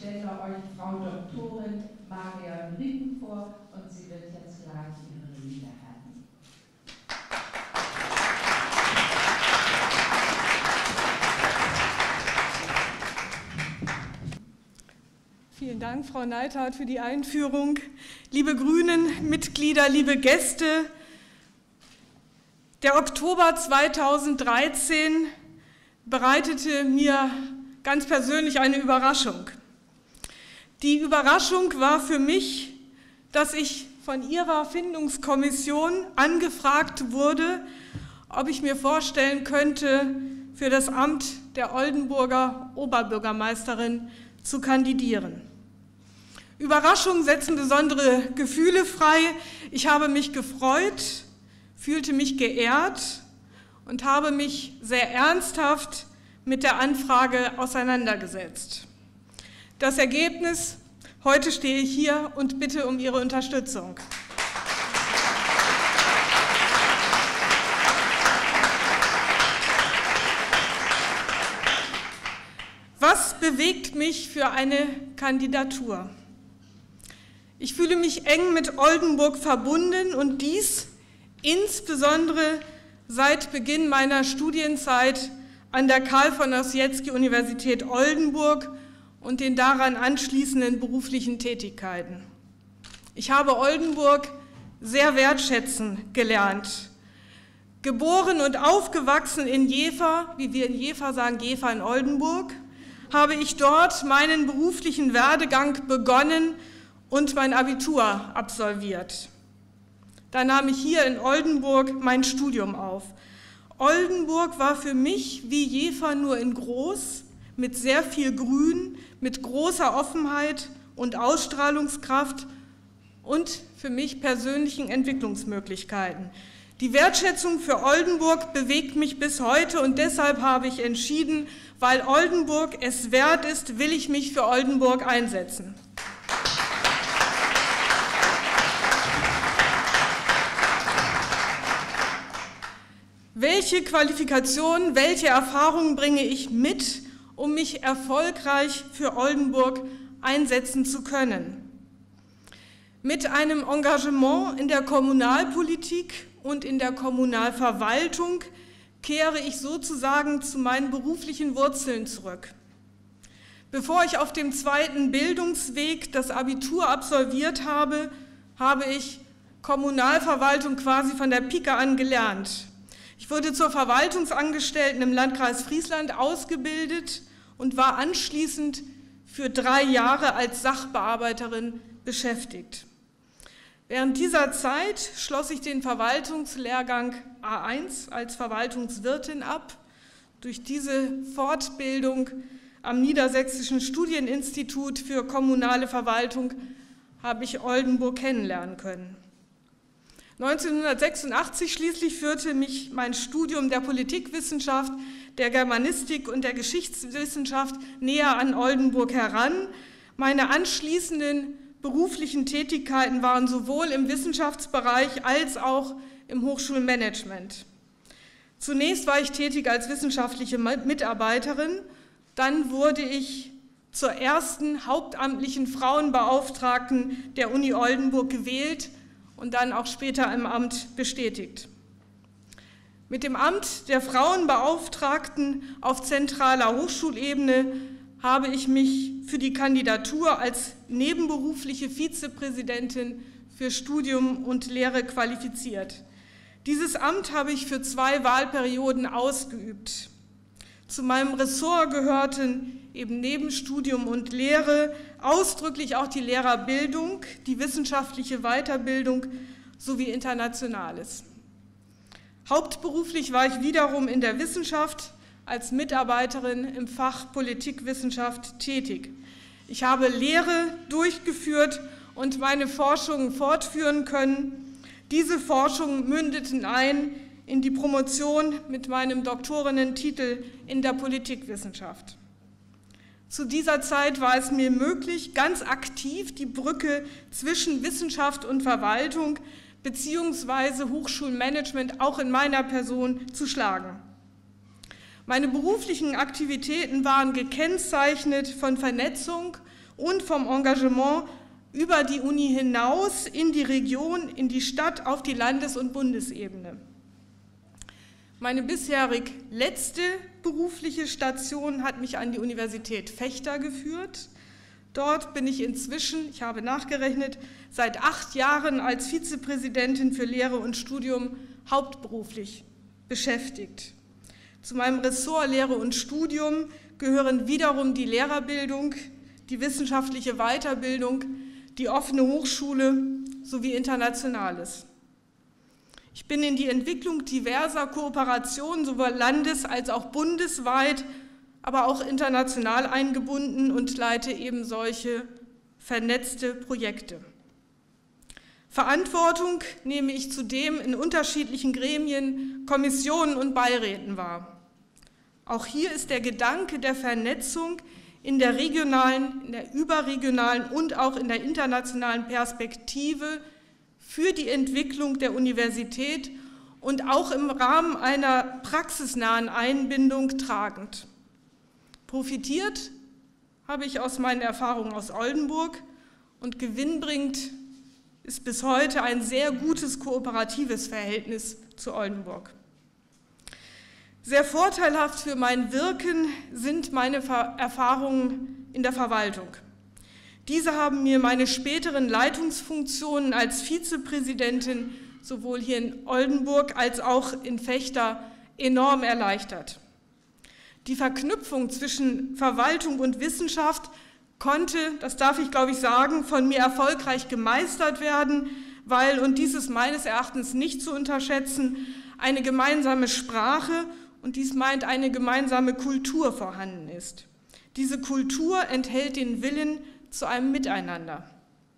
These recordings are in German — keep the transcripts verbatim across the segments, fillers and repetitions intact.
stelle euch Frau Doktorin Marion Ricken vor und sie wird jetzt gleich ihre Rede halten. Vielen Dank, Frau Neithardt, für die Einführung. Liebe Grünen-Mitglieder, liebe Gäste, der Oktober zweitausenddreizehn bereitete mir ganz persönlich eine Überraschung. Die Überraschung war für mich, dass ich von Ihrer Findungskommission angefragt wurde, ob ich mir vorstellen könnte, für das Amt der Oldenburger Oberbürgermeisterin zu kandidieren. Überraschungen setzen besondere Gefühle frei. Ich habe mich gefreut, fühlte mich geehrt und habe mich sehr ernsthaft mit der Anfrage auseinandergesetzt. Das Ergebnis: Heute stehe ich hier und bitte um Ihre Unterstützung. Was bewegt mich für eine Kandidatur? Ich fühle mich eng mit Oldenburg verbunden und dies insbesondere seit Beginn meiner Studienzeit an der Karl von Ossietzky-Universität Oldenburg und den daran anschließenden beruflichen Tätigkeiten. Ich habe Oldenburg sehr wertschätzen gelernt. Geboren und aufgewachsen in Jever, wie wir in Jever sagen, Jever in Oldenburg, habe ich dort meinen beruflichen Werdegang begonnen und mein Abitur absolviert. Da nahm ich hier in Oldenburg mein Studium auf. Oldenburg war für mich wie Jever nur in groß, mit sehr viel Grün, mit großer Offenheit und Ausstrahlungskraft und für mich persönlichen Entwicklungsmöglichkeiten. Die Wertschätzung für Oldenburg bewegt mich bis heute und deshalb habe ich entschieden, weil Oldenburg es wert ist, will ich mich für Oldenburg einsetzen. Welche Qualifikationen, welche Erfahrungen bringe ich mit, um mich erfolgreich für Oldenburg einsetzen zu können? Mit einem Engagement in der Kommunalpolitik und in der Kommunalverwaltung kehre ich sozusagen zu meinen beruflichen Wurzeln zurück. Bevor ich auf dem zweiten Bildungsweg das Abitur absolviert habe, habe ich Kommunalverwaltung quasi von der Pike an gelernt. Ich wurde zur Verwaltungsangestellten im Landkreis Friesland ausgebildet und war anschließend für drei Jahre als Sachbearbeiterin beschäftigt. Während dieser Zeit schloss ich den Verwaltungslehrgang A eins als Verwaltungswirtin ab. Durch diese Fortbildung am Niedersächsischen Studieninstitut für kommunale Verwaltung habe ich Oldenburg kennenlernen können. neunzehnhundertsechsundachtzig schließlich führte mich mein Studium der Politikwissenschaft, der Germanistik und der Geschichtswissenschaft näher an Oldenburg heran. Meine anschließenden beruflichen Tätigkeiten waren sowohl im Wissenschaftsbereich als auch im Hochschulmanagement. Zunächst war ich tätig als wissenschaftliche Mitarbeiterin, dann wurde ich zur ersten hauptamtlichen Frauenbeauftragten der Uni Oldenburg gewählt und dann auch später im Amt bestätigt. Mit dem Amt der Frauenbeauftragten auf zentraler Hochschulebene habe ich mich für die Kandidatur als nebenberufliche Vizepräsidentin für Studium und Lehre qualifiziert. Dieses Amt habe ich für zwei Wahlperioden ausgeübt. Zu meinem Ressort gehörten eben neben Studium und Lehre ausdrücklich auch die Lehrerbildung, die wissenschaftliche Weiterbildung sowie Internationales. Hauptberuflich war ich wiederum in der Wissenschaft als Mitarbeiterin im Fach Politikwissenschaft tätig. Ich habe Lehre durchgeführt und meine Forschungen fortführen können. Diese Forschungen mündeten ein in die Promotion mit meinem Doktorandentitel in der Politikwissenschaft. Zu dieser Zeit war es mir möglich, ganz aktiv die Brücke zwischen Wissenschaft und Verwaltung beziehungsweise Hochschulmanagement auch in meiner Person zu schlagen. Meine beruflichen Aktivitäten waren gekennzeichnet von Vernetzung und vom Engagement über die Uni hinaus in die Region, in die Stadt, auf die Landes- und Bundesebene. Meine bisherig letzte berufliche Station hat mich an die Universität Vechta geführt. Dort bin ich inzwischen, ich habe nachgerechnet, seit acht Jahren als Vizepräsidentin für Lehre und Studium hauptberuflich beschäftigt. Zu meinem Ressort Lehre und Studium gehören wiederum die Lehrerbildung, die wissenschaftliche Weiterbildung, die offene Hochschule sowie Internationales. Ich bin in die Entwicklung diverser Kooperationen sowohl landes- als auch bundesweit, aber auch international eingebunden und leite eben solche vernetzte Projekte. Verantwortung nehme ich zudem in unterschiedlichen Gremien, Kommissionen und Beiräten wahr. Auch hier ist der Gedanke der Vernetzung in der regionalen, in der überregionalen und auch in der internationalen Perspektive für die Entwicklung der Universität und auch im Rahmen einer praxisnahen Einbindung tragend. Profitiert habe ich aus meinen Erfahrungen aus Oldenburg und gewinnbringend ist bis heute ein sehr gutes kooperatives Verhältnis zu Oldenburg. Sehr vorteilhaft für mein Wirken sind meine Erfahrungen in der Verwaltung. Diese haben mir meine späteren Leitungsfunktionen als Vizepräsidentin sowohl hier in Oldenburg als auch in Vechta enorm erleichtert. Die Verknüpfung zwischen Verwaltung und Wissenschaft konnte, das darf ich glaube ich sagen, von mir erfolgreich gemeistert werden, weil, und dies ist meines Erachtens nicht zu unterschätzen, eine gemeinsame Sprache und dies meint eine gemeinsame Kultur vorhanden ist. Diese Kultur enthält den Willen zu einem Miteinander.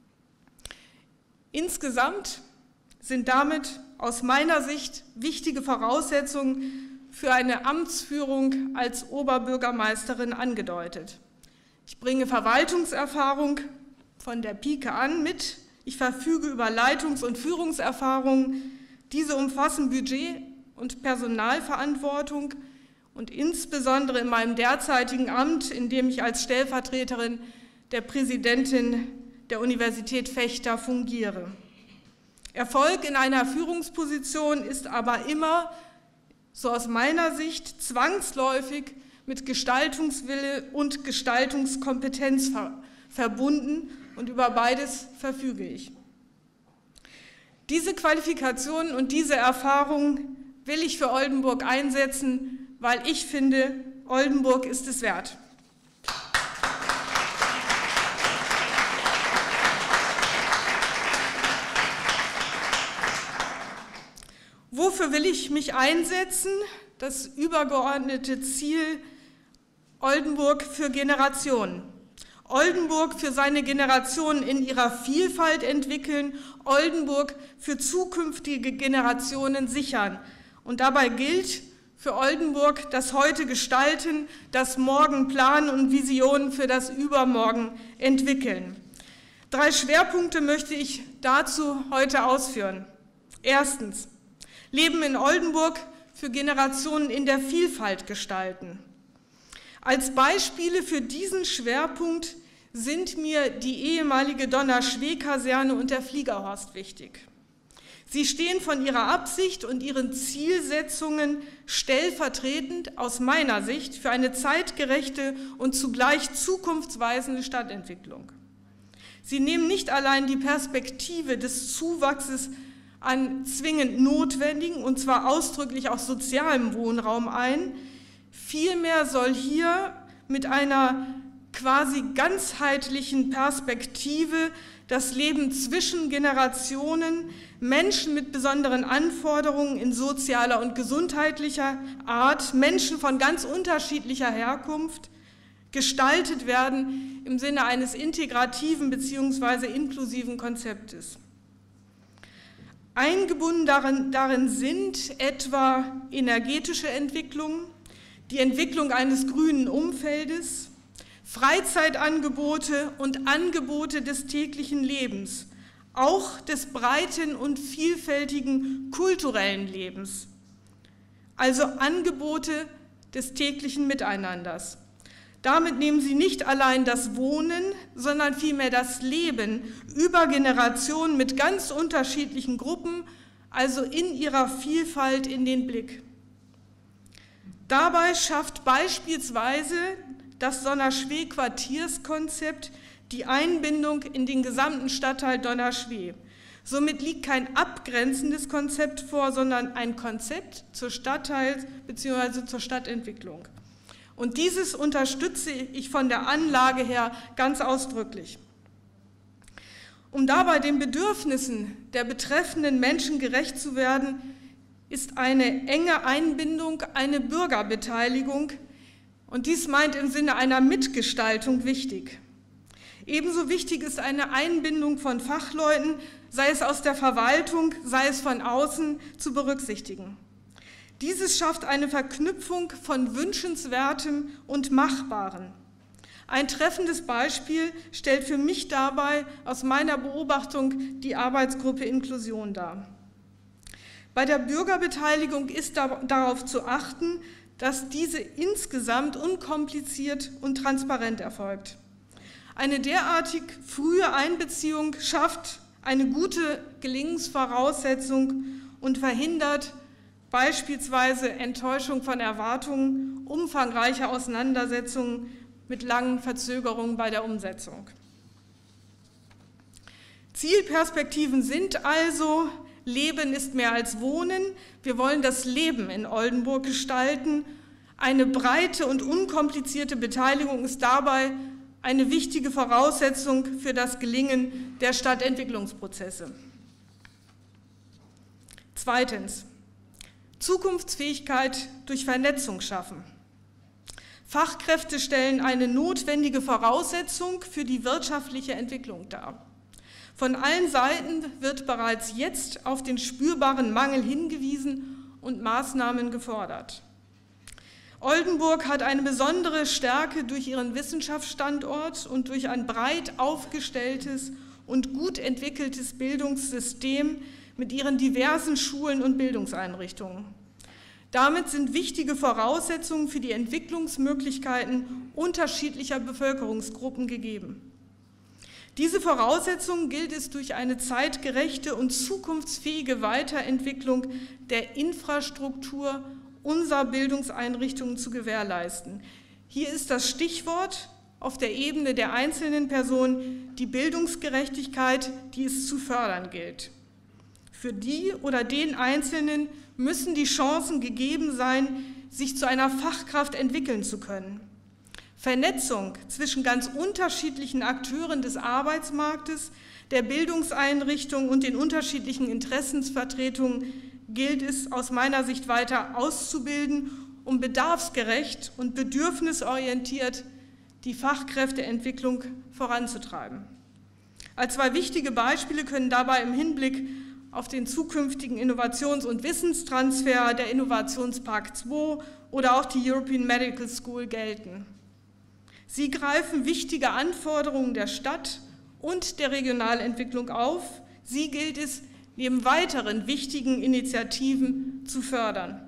Insgesamt sind damit aus meiner Sicht wichtige Voraussetzungen für eine Amtsführung als Oberbürgermeisterin angedeutet. Ich bringe Verwaltungserfahrung von der Pike an mit. Ich verfüge über Leitungs- und Führungserfahrung. Diese umfassen Budget- und Personalverantwortung und insbesondere in meinem derzeitigen Amt, in dem ich als Stellvertreterin der Präsidentin der Universität Vechta fungiere. Erfolg in einer Führungsposition ist aber immer, so aus meiner Sicht, zwangsläufig mit Gestaltungswille und Gestaltungskompetenz ver- verbunden und über beides verfüge ich. Diese Qualifikationen und diese Erfahrungen will ich für Oldenburg einsetzen, weil ich finde, Oldenburg ist es wert. Wofür will ich mich einsetzen? Das übergeordnete Ziel Oldenburg für Generationen. Oldenburg für seine Generationen in ihrer Vielfalt entwickeln, Oldenburg für zukünftige Generationen sichern. Und dabei gilt für Oldenburg das Heute gestalten, das Morgen planen und Visionen für das Übermorgen entwickeln. Drei Schwerpunkte möchte ich dazu heute ausführen. Erstens, Leben in Oldenburg für Generationen in der Vielfalt gestalten. Als Beispiele für diesen Schwerpunkt sind mir die ehemalige Donnerschwee-Kaserne und der Fliegerhorst wichtig. Sie stehen von ihrer Absicht und ihren Zielsetzungen stellvertretend aus meiner Sicht für eine zeitgerechte und zugleich zukunftsweisende Stadtentwicklung. Sie nehmen nicht allein die Perspektive des Zuwachses an zwingend notwendigen, und zwar ausdrücklich auch sozialem Wohnraum ein, vielmehr soll hier mit einer quasi ganzheitlichen Perspektive das Leben zwischen Generationen, Menschen mit besonderen Anforderungen in sozialer und gesundheitlicher Art, Menschen von ganz unterschiedlicher Herkunft, gestaltet werden im Sinne eines integrativen bzw. inklusiven Konzeptes. Eingebunden darin, darin sind etwa energetische Entwicklungen, die Entwicklung eines grünen Umfeldes, Freizeitangebote und Angebote des täglichen Lebens, auch des breiten und vielfältigen kulturellen Lebens, also Angebote des täglichen Miteinanders. Damit nehmen sie nicht allein das Wohnen, sondern vielmehr das Leben über Generationen mit ganz unterschiedlichen Gruppen, also in ihrer Vielfalt, in den Blick. Dabei schafft beispielsweise das Donnerschwee-Quartierskonzept die Einbindung in den gesamten Stadtteil Donnerschwee. Somit liegt kein abgrenzendes Konzept vor, sondern ein Konzept zur Stadtteils- bzw. zur Stadtentwicklung. Und dieses unterstütze ich von der Anlage her ganz ausdrücklich. Um dabei den Bedürfnissen der betreffenden Menschen gerecht zu werden, ist eine enge Einbindung, eine Bürgerbeteiligung, und dies meint im Sinne einer Mitgestaltung, wichtig. Ebenso wichtig ist eine Einbindung von Fachleuten, sei es aus der Verwaltung, sei es von außen, zu berücksichtigen. Dieses schafft eine Verknüpfung von Wünschenswertem und Machbarem. Ein treffendes Beispiel stellt für mich dabei aus meiner Beobachtung die Arbeitsgruppe Inklusion dar. Bei der Bürgerbeteiligung ist darauf zu achten, dass diese insgesamt unkompliziert und transparent erfolgt. Eine derartig frühe Einbeziehung schafft eine gute Gelingensvoraussetzung und verhindert beispielsweise Enttäuschung von Erwartungen, umfangreiche Auseinandersetzungen mit langen Verzögerungen bei der Umsetzung. Zielperspektiven sind also: Leben ist mehr als Wohnen. Wir wollen das Leben in Oldenburg gestalten. Eine breite und unkomplizierte Beteiligung ist dabei eine wichtige Voraussetzung für das Gelingen der Stadtentwicklungsprozesse. Zweitens: Zukunftsfähigkeit durch Vernetzung schaffen. Fachkräfte stellen eine notwendige Voraussetzung für die wirtschaftliche Entwicklung dar. Von allen Seiten wird bereits jetzt auf den spürbaren Mangel hingewiesen und Maßnahmen gefordert. Oldenburg hat eine besondere Stärke durch ihren Wissenschaftsstandort und durch ein breit aufgestelltes und gut entwickeltes Bildungssystem mit ihren diversen Schulen und Bildungseinrichtungen. Damit sind wichtige Voraussetzungen für die Entwicklungsmöglichkeiten unterschiedlicher Bevölkerungsgruppen gegeben. Diese Voraussetzungen gilt es durch eine zeitgerechte und zukunftsfähige Weiterentwicklung der Infrastruktur unserer Bildungseinrichtungen zu gewährleisten. Hier ist das Stichwort auf der Ebene der einzelnen Personen die Bildungsgerechtigkeit, die es zu fördern gilt. Für die oder den Einzelnen müssen die Chancen gegeben sein, sich zu einer Fachkraft entwickeln zu können. Vernetzung zwischen ganz unterschiedlichen Akteuren des Arbeitsmarktes, der Bildungseinrichtungen und den unterschiedlichen Interessensvertretungen gilt es aus meiner Sicht weiter auszubilden, um bedarfsgerecht und bedürfnisorientiert die Fachkräfteentwicklung voranzutreiben. Als zwei wichtige Beispiele können dabei im Hinblick auf den zukünftigen Innovations- und Wissenstransfer der Innovationspark zwei oder auch die European Medical School gelten. Sie greifen wichtige Anforderungen der Stadt und der Regionalentwicklung auf. Sie gilt es, neben weiteren wichtigen Initiativen zu fördern.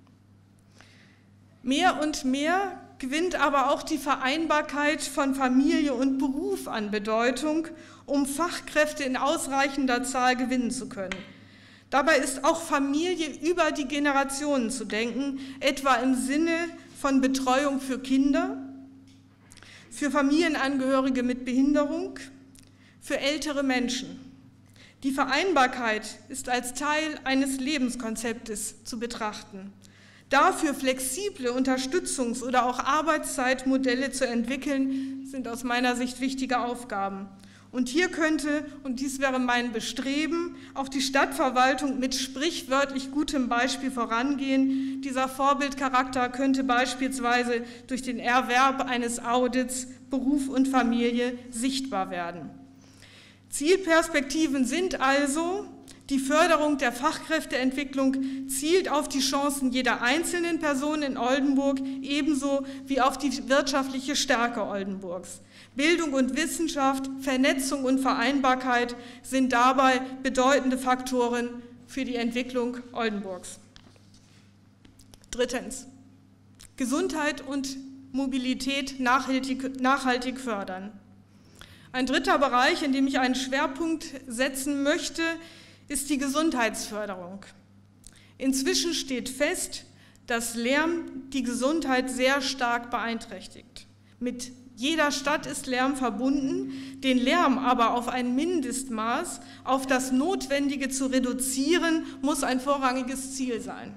Mehr und mehr gewinnt aber auch die Vereinbarkeit von Familie und Beruf an Bedeutung, um Fachkräfte in ausreichender Zahl gewinnen zu können. Dabei ist auch Familie über die Generationen zu denken, etwa im Sinne von Betreuung für Kinder, für Familienangehörige mit Behinderung, für ältere Menschen. Die Vereinbarkeit ist als Teil eines Lebenskonzeptes zu betrachten. Dafür flexible Unterstützungs- oder auch Arbeitszeitmodelle zu entwickeln, sind aus meiner Sicht wichtige Aufgaben. Und hier könnte, und dies wäre mein Bestreben, auch die Stadtverwaltung mit sprichwörtlich gutem Beispiel vorangehen. Dieser Vorbildcharakter könnte beispielsweise durch den Erwerb eines Audits Beruf und Familie sichtbar werden. Zielperspektiven sind also: Die Förderung der Fachkräfteentwicklung zielt auf die Chancen jeder einzelnen Person in Oldenburg, ebenso wie auf die wirtschaftliche Stärke Oldenburgs. Bildung und Wissenschaft, Vernetzung und Vereinbarkeit sind dabei bedeutende Faktoren für die Entwicklung Oldenburgs. Drittens: Gesundheit und Mobilität nachhaltig, nachhaltig fördern. Ein dritter Bereich, in dem ich einen Schwerpunkt setzen möchte, ist die Gesundheitsförderung. Inzwischen steht fest, dass Lärm die Gesundheit sehr stark beeinträchtigt. Mit jeder Stadt ist Lärm verbunden, den Lärm aber auf ein Mindestmaß, auf das Notwendige zu reduzieren, muss ein vorrangiges Ziel sein.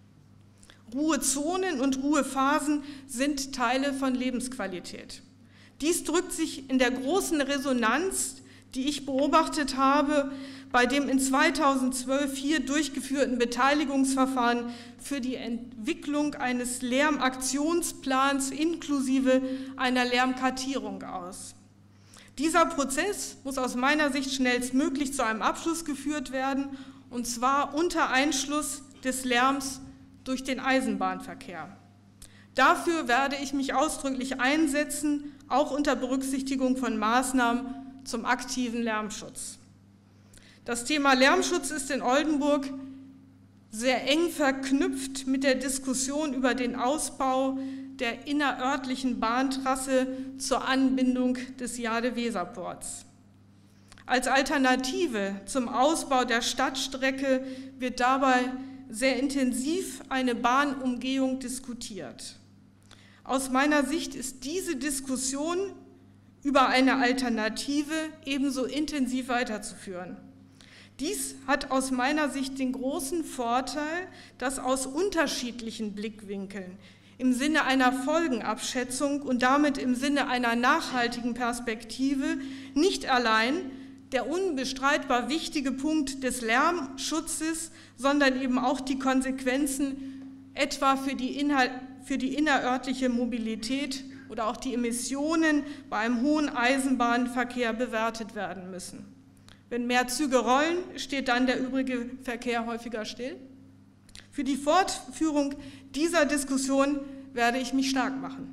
Ruhezonen und Ruhephasen sind Teile von Lebensqualität. Dies drückt sich in der großen Resonanz, die ich beobachtet habe, bei dem in zweitausendzwölf hier durchgeführten Beteiligungsverfahren für die Entwicklung eines Lärmaktionsplans inklusive einer Lärmkartierung aus. Dieser Prozess muss aus meiner Sicht schnellstmöglich zu einem Abschluss geführt werden, und zwar unter Einschluss des Lärms durch den Eisenbahnverkehr. Dafür werde ich mich ausdrücklich einsetzen, auch unter Berücksichtigung von Maßnahmen zum aktiven Lärmschutz. Das Thema Lärmschutz ist in Oldenburg sehr eng verknüpft mit der Diskussion über den Ausbau der innerörtlichen Bahntrasse zur Anbindung des Jade-Weser-Ports. Als Alternative zum Ausbau der Stadtstrecke wird dabei sehr intensiv eine Bahnumgehung diskutiert. Aus meiner Sicht ist diese Diskussion über eine Alternative ebenso intensiv weiterzuführen. Dies hat aus meiner Sicht den großen Vorteil, dass aus unterschiedlichen Blickwinkeln im Sinne einer Folgenabschätzung und damit im Sinne einer nachhaltigen Perspektive nicht allein der unbestreitbar wichtige Punkt des Lärmschutzes, sondern eben auch die Konsequenzen etwa für die, Inhalt, für die innerörtliche Mobilität oder auch die Emissionen bei einem hohen Eisenbahnverkehr bewertet werden müssen. Wenn mehr Züge rollen, steht dann der übrige Verkehr häufiger still. Für die Fortführung dieser Diskussion werde ich mich stark machen.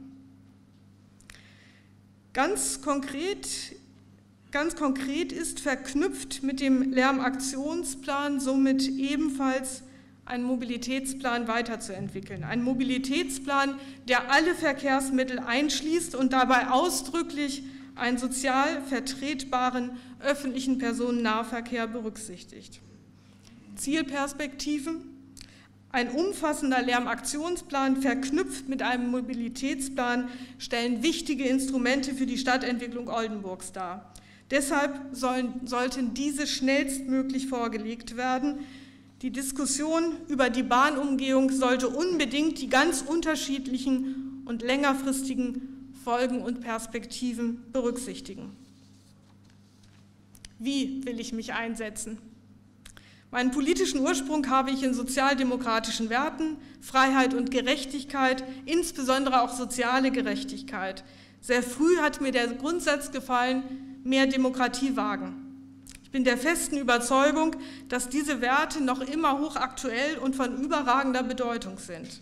Ganz konkret, ganz konkret ist verknüpft mit dem Lärmaktionsplan somit ebenfalls ein Mobilitätsplan weiterzuentwickeln. Ein Mobilitätsplan, der alle Verkehrsmittel einschließt und dabei ausdrücklich einen sozial vertretbaren öffentlichen Personennahverkehr berücksichtigt. Zielperspektiven: Ein umfassender Lärmaktionsplan verknüpft mit einem Mobilitätsplan stellen wichtige Instrumente für die Stadtentwicklung Oldenburgs dar. Deshalb sollen, sollten diese schnellstmöglich vorgelegt werden. Die Diskussion über die Bahnumgehung sollte unbedingt die ganz unterschiedlichen und längerfristigen Folgen und Perspektiven berücksichtigen. Wie will ich mich einsetzen? Meinen politischen Ursprung habe ich in sozialdemokratischen Werten, Freiheit und Gerechtigkeit, insbesondere auch soziale Gerechtigkeit. Sehr früh hat mir der Grundsatz gefallen, mehr Demokratie wagen. Ich bin der festen Überzeugung, dass diese Werte noch immer hochaktuell und von überragender Bedeutung sind.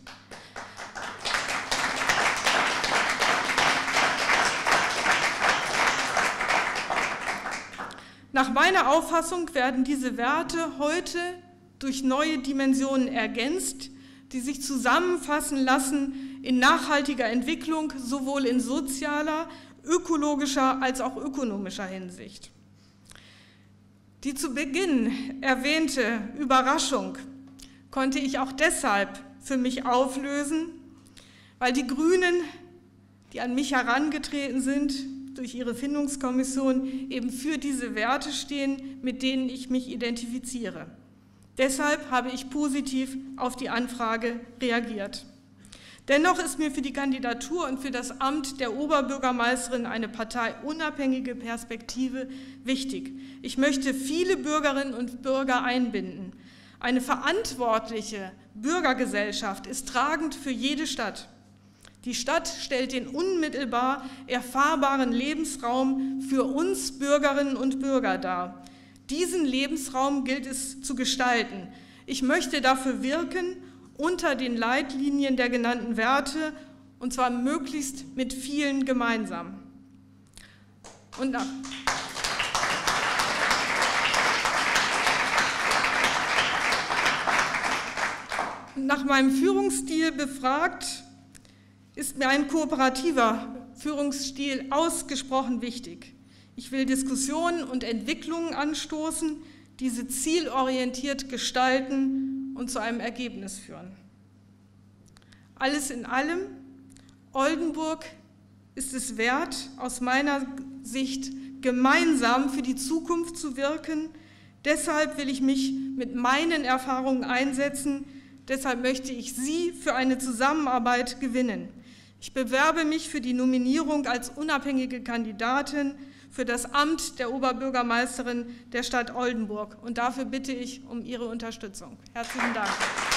Nach meiner Auffassung werden diese Werte heute durch neue Dimensionen ergänzt, die sich zusammenfassen lassen in nachhaltiger Entwicklung, sowohl in sozialer, ökologischer als auch ökonomischer Hinsicht. Die zu Beginn erwähnte Überraschung konnte ich auch deshalb für mich auflösen, weil die Grünen, die an mich herangetreten sind, durch ihre Findungskommission eben für diese Werte stehen, mit denen ich mich identifiziere. Deshalb habe ich positiv auf die Anfrage reagiert. Dennoch ist mir für die Kandidatur und für das Amt der Oberbürgermeisterin eine parteiunabhängige Perspektive wichtig. Ich möchte viele Bürgerinnen und Bürger einbinden. Eine verantwortliche Bürgergesellschaft ist tragend für jede Stadt. Die Stadt stellt den unmittelbar erfahrbaren Lebensraum für uns Bürgerinnen und Bürger dar. Diesen Lebensraum gilt es zu gestalten. Ich möchte dafür wirken, unter den Leitlinien der genannten Werte, und zwar möglichst mit vielen gemeinsam. Und nach, nach meinem Führungsstil befragt, ist mir ein kooperativer Führungsstil ausgesprochen wichtig. Ich will Diskussionen und Entwicklungen anstoßen, diese zielorientiert gestalten und zu einem Ergebnis führen. Alles in allem, Oldenburg ist es wert, aus meiner Sicht gemeinsam für die Zukunft zu wirken. Deshalb will ich mich mit meinen Erfahrungen einsetzen. Deshalb möchte ich Sie für eine Zusammenarbeit gewinnen. Ich bewerbe mich für die Nominierung als unabhängige Kandidatin für das Amt der Oberbürgermeisterin der Stadt Oldenburg. Und dafür bitte ich um Ihre Unterstützung. Herzlichen Dank.